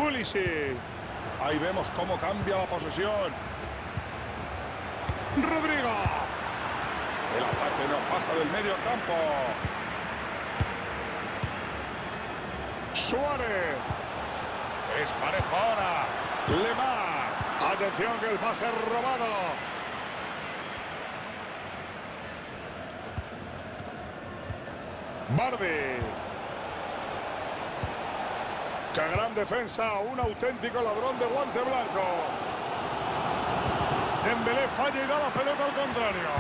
Pulisic. Ahí vemos cómo cambia la posesión. Rodrigo. El ataque no pasa del medio campo. Suárez. Es parejo ahora. Lemar. Atención que el pase es robado. Barbie. ¡Qué gran defensa! Un auténtico ladrón de guante blanco. Dembélé falla y da la pelota al contrario.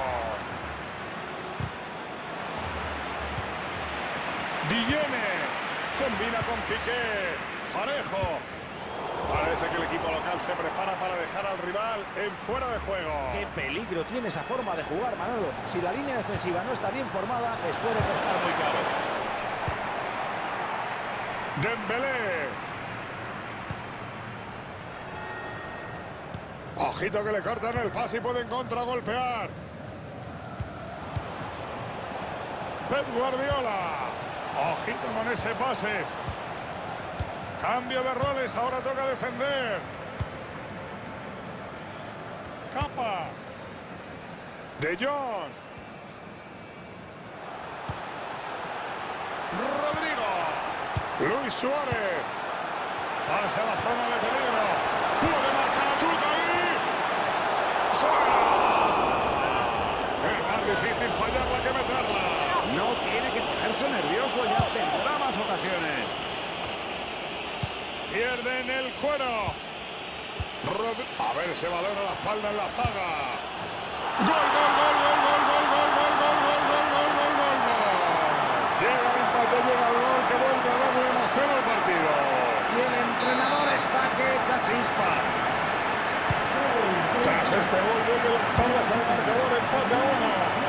Villene. Combina con Piqué. Parejo. Parece que el equipo local se prepara para dejar al rival en fuera de juego. ¡Qué peligro tiene esa forma de jugar, Manolo! Si la línea defensiva no está bien formada, les puede costar muy caro. Dembélé. Ojito que le cortan el pase y pueden contragolpear. Pep Guardiola. Ojito con ese pase. Cambio de roles, ahora toca defender. Capa. De Jong. Rodrigo. Luis Suárez. Pasa a la zona de peligro. Puede marcar, chuta ahí. ¡Fuera! Es más difícil fallarla que meterla. No tiene que ponerse nervioso, ya tendrá más ocasiones. Pierden el cuero. A ver ese balón a la espalda en la zaga. ¡Gol, gol, gol, gol, gol, gol, gol, gol, gol, gol, gol, gol, gol, gol, gol! Llega el empate, llega el gol que vuelve a darle emoción al partido. Y el entrenador está que echa chispa. Tras este gol vuelve las tablas al marcador, empate a 1.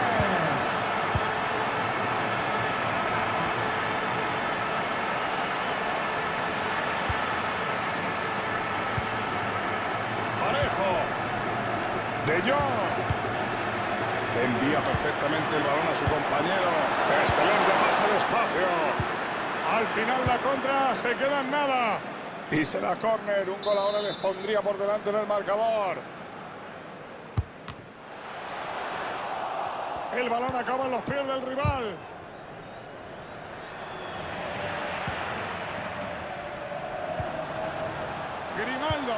De Jong. Envía perfectamente el balón a su compañero. Excelente pase de espacio. Al final la contra se queda en nada. Y será córner. Un gol ahora les pondría por delante en el marcador. El balón acaba en los pies del rival. Grimaldo.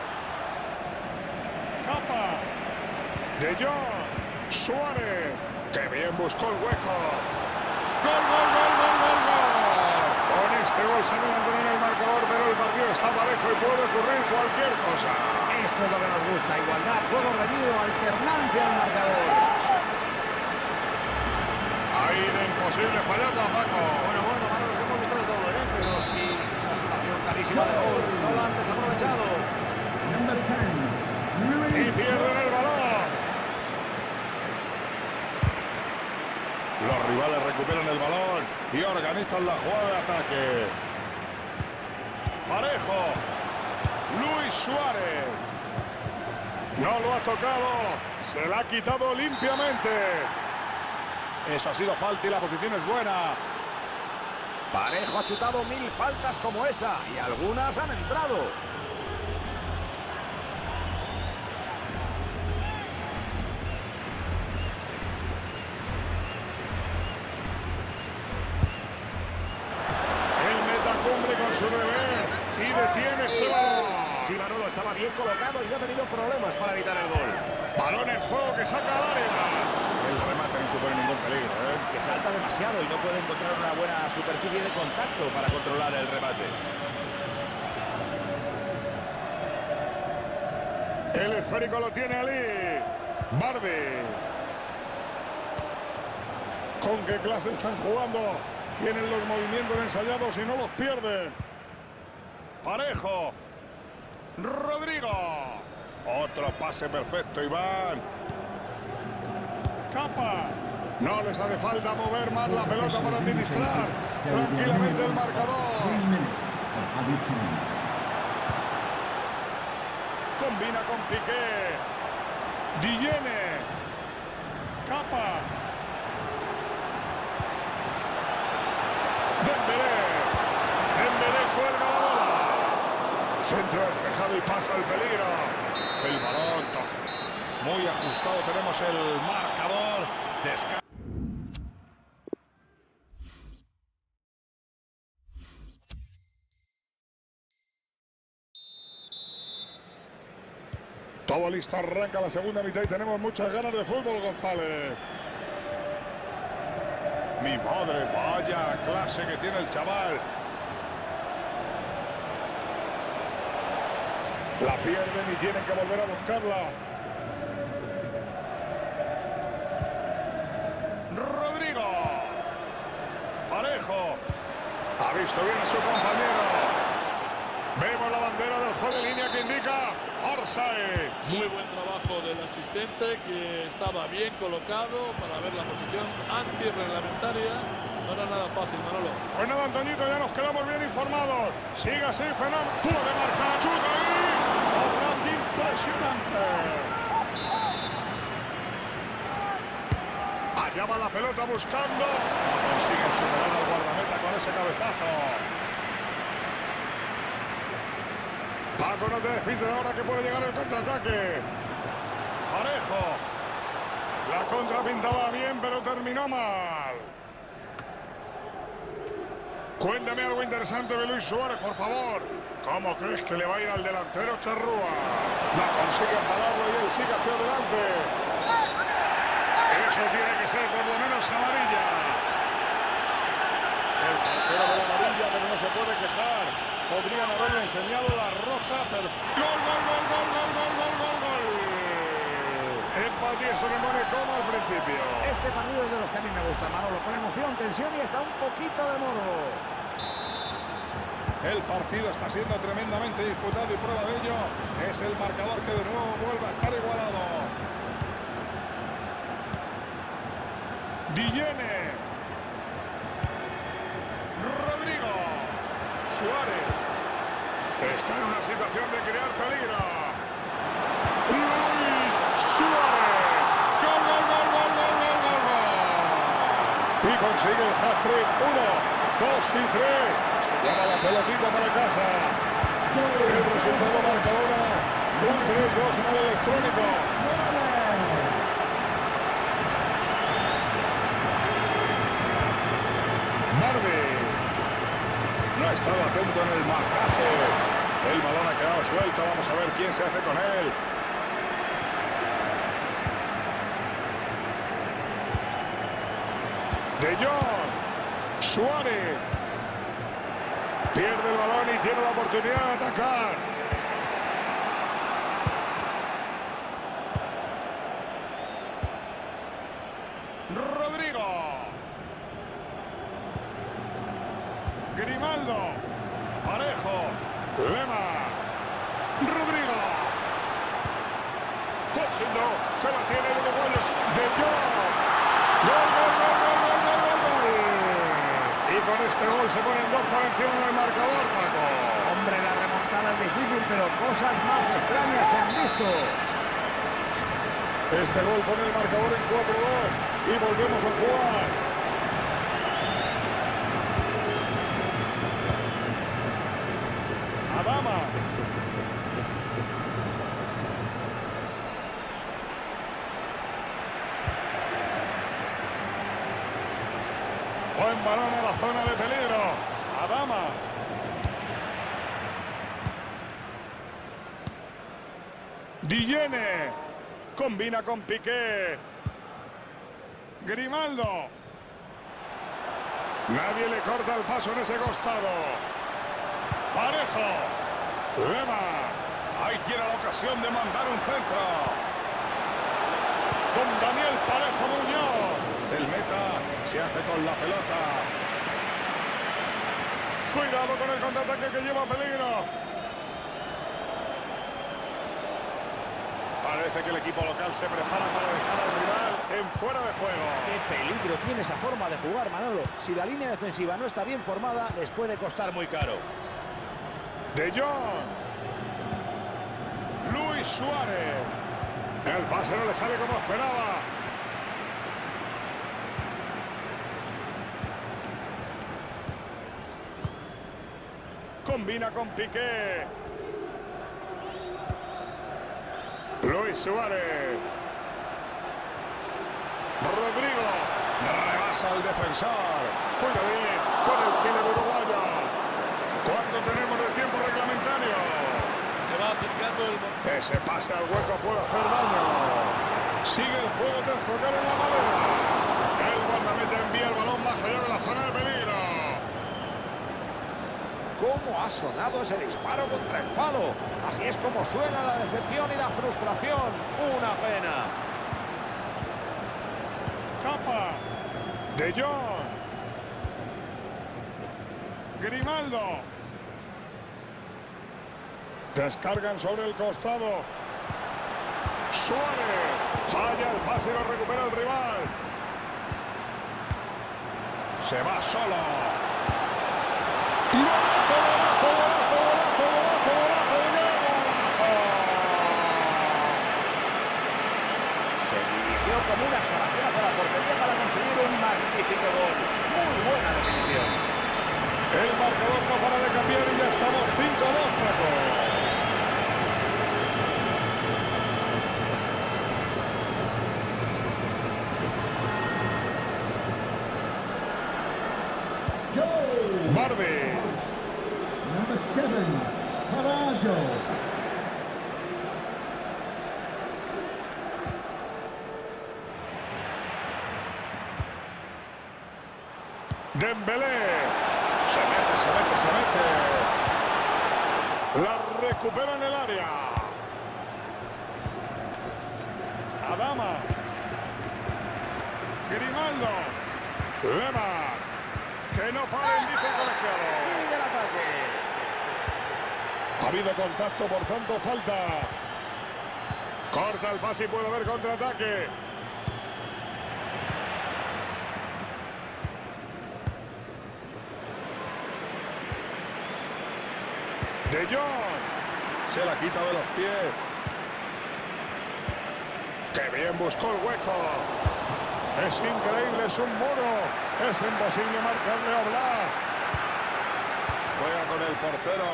Capa. De Jong. Suárez. ¡Qué bien buscó el hueco! ¡Gol, gol, gol, gol, gol, gol! Con este gol se adelantó en el marcador, pero el partido está parejo y puede ocurrir cualquier cosa. Esto es lo que nos gusta. Igualdad, juego reñido, alternancia al marcador. Ahí era imposible fallarla, Paco. Bueno, Manolo, hemos visto de todo, ¿eh? Pero sí, una situación clarísima de gol. No lo han desaprovechado. Y pierden el balón. Los rivales recuperan el balón y organizan la jugada de ataque. Parejo. Luis Suárez. No lo ha tocado. Se la ha quitado limpiamente. Eso ha sido falta y la posición es buena. Parejo ha chutado 1000 faltas como esa y algunas han entrado. Con su bebé y detiene ese balón. Sí, Manolo estaba bien colocado y no ha tenido problemas para evitar el gol. Balón en juego que saca al área. El remate no supone ningún peligro. Es que salta demasiado y no puede encontrar una buena superficie de contacto para controlar el remate. El esférico lo tiene Ali. Barbie. ¿Con qué clase están jugando? Tienen los movimientos ensayados y no los pierden. Parejo. Rodrigo. Otro pase perfecto, Iván. Capa. No les hace falta mover más la pelota para administrar tranquilamente el marcador. Combina con Piqué. Villene. Capa. Dembélé cuelga la bola. Centro despejado y pasa el peligro. El balón toca. Muy ajustado tenemos el marcador. Todo listo, arranca la segunda mitad y tenemos muchas ganas de fútbol, González. Mi madre, vaya clase que tiene el chaval. La pierden y tienen que volver a buscarla. Rodrigo. Parejo. Ha visto bien a su compañero. Vemos la bandera del juez de línea que indica offside. Muy buen trabajo del asistente, que estaba bien colocado para ver la posición antirreglamentaria. No era nada fácil, Manolo. Pues nada, Antoñito, ya nos quedamos bien informados. Sigue así, fenómeno. Puede marchar, chuta ahí. Obraque impresionante. Allá va la pelota buscando. No consiguen superar al guardameta con ese cabezazo. Paco, no te despistes ahora que puede llegar el contraataque. Parejo. La contra pintaba bien, pero terminó mal. Cuéntame algo interesante de Luis Suárez, por favor. ¿Cómo crees que le va a ir al delantero Charrúa? La consigue pararlo y él sigue hacia adelante. Eso tiene que ser por lo menos amarilla. El portero de la amarilla, pero no se puede quejar. Podrían haberle enseñado la roja. ¡Gol, gol, gol, gol, gol, gol, gol, gol, gol! Empate, esto me pone como al principio. Este partido es de los que a mí me gusta, Manolo. Con emoción, tensión y hasta un poquito de morbo. El partido está siendo tremendamente disputado y prueba de ello es el marcador que de nuevo vuelve a estar igualado. Dillene. Rodrigo. Suárez. Está en una situación de crear peligro. Luis Suárez. ¡Gol, gol, gol, gol, gol, gol, gol, gol! Y consigue el hat-trick. 1, 2 y 3. Lleva la pelotita para casa. El resultado marca ahora un 3-2 en el electrónico. Marvi. No ha estado atento en el marcaje. El balón ha quedado suelto. Vamos a ver quién se hace con él. De Jong. Suárez. Pierde el balón y tiene la oportunidad de atacar. Rodrigo. Grimaldo. Parejo. Lema. Rodrigo. Cogiendo. Que la tiene el uruguayo. De Jong. Gol, gol, gol, gol, gol, gol, gol, gol. Y con este gol se ponen 2 por encima del marcador, Paco. Hombre, la remontada es difícil, pero cosas más extrañas se han visto. Este gol pone el marcador en 4-2 y volvemos a jugar. Adama. Buen balón a la zona de peligro. Adama. Dillene. Combina con Piqué. Grimaldo. Nadie le corta el paso en ese costado. Parejo. Lema. Ahí tiene la ocasión de mandar un centro. Con Daniel Parejo Muñoz. El meta se hace con la pelota. Cuidado con el contraataque que lleva peligro. Parece que el equipo local se prepara para dejar al rival en fuera de juego. Qué peligro tiene esa forma de jugar, Manolo. Si la línea defensiva no está bien formada, les puede costar muy caro. De Jong. Luis Suárez. El pase no le sale como esperaba. Combina con Piqué. Luis Suárez. Rodrigo. Rebasa al defensor. Cuida bien con el killer uruguayo. ¿Cuánto tenemos de tiempo reglamentario? Se va acercando el... Ese pase al hueco puede hacer daño. Sigue el juego tras tocar en la madera. El guardameta envía el balón más allá de la zona de peligro. ¿Cómo ha sonado ese disparo contra el palo? Así es como suena la decepción y la frustración. Una pena. Capa. De Jong. Grimaldo. Descargan sobre el costado. Suárez. Falla el pase y lo recupera el rival. Se va solo. ¡Golazo, golazo, golazo, golazo, golazo, golazo, golazo! Se dirigió como una exhalación hacia la portería para conseguir un magnífico gol. Muy buena definición. El marcador no para de cambiar y ya estamos 5-2, Paco. Barbie. Number 7, Parajo. Dembélé. Se mete. La recupera en el área. Adama. Grimaldo. Lemar. Que no paren, dice el colegiado. Sigue el ataque. Ha habido contacto, por tanto, falta. Corta el pase y puede haber contraataque. De Jong. Se la quita de los pies. ¡Qué bien buscó el hueco! Es increíble, es un muro. Es imposible marcarle a Oblak. Juega con el portero.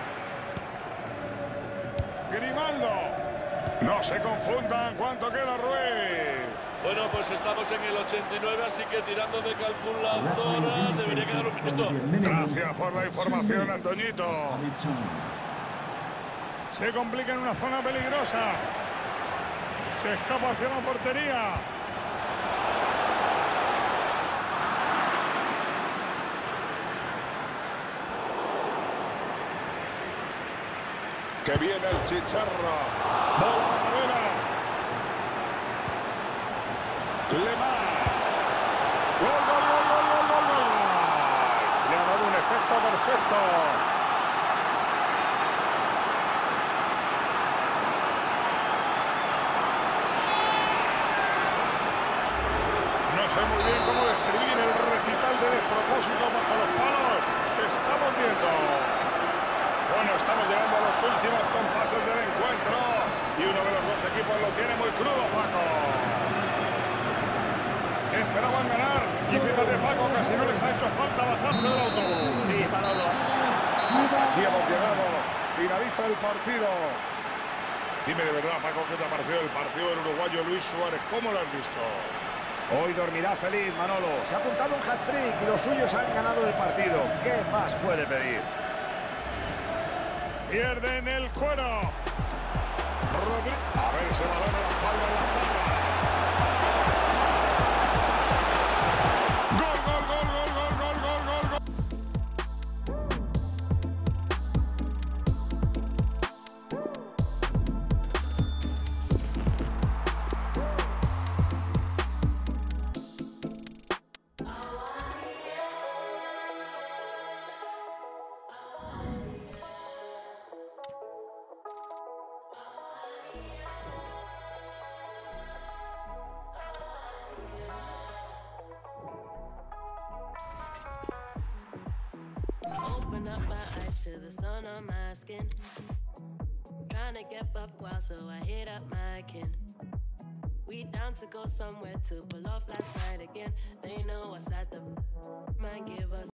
Grimaldo. No se confundan. ¿Cuánto queda, Ruiz? Bueno, pues estamos en el 89, así que tirando de calculadora debería quedar un minuto. Gracias por la información, Antoñito. Se complica en una zona peligrosa. Se escapa hacia la portería. Que viene el chicharro. Bola a madera. Lemar. Gol, gol, gol, gol, gol, gol, gol. Le ha dado un efecto perfecto. No sé muy bien cómo describir el recital de despropósito bajo los palos que estamos viendo. Bueno, estamos llegando a los últimos compases del encuentro y uno de los dos equipos lo tiene muy crudo, Paco. Esperaban ganar y fíjate, Paco, casi no les ha hecho falta bajarse del autobús. Sí, Manolo. Hasta aquí hemos llegado. Finaliza el partido. Dime de verdad, Paco, ¿qué te ha parecido el partido del uruguayo Luis Suárez? ¿Cómo lo has visto? Hoy dormirá feliz, Manolo. Se ha apuntado un hat-trick y los suyos han ganado el partido. ¿Qué más puede pedir? Pierden el cuero. A ver ese balón a la espalda en la zaga. Gol, gol, gol, gol, gol, gol, gol, gol, gol. Open up my eyes to the sun on my skin. Trying to get up wild, so I hit up my kin. We down to go somewhere to pull off last night again. They know us at the mind give us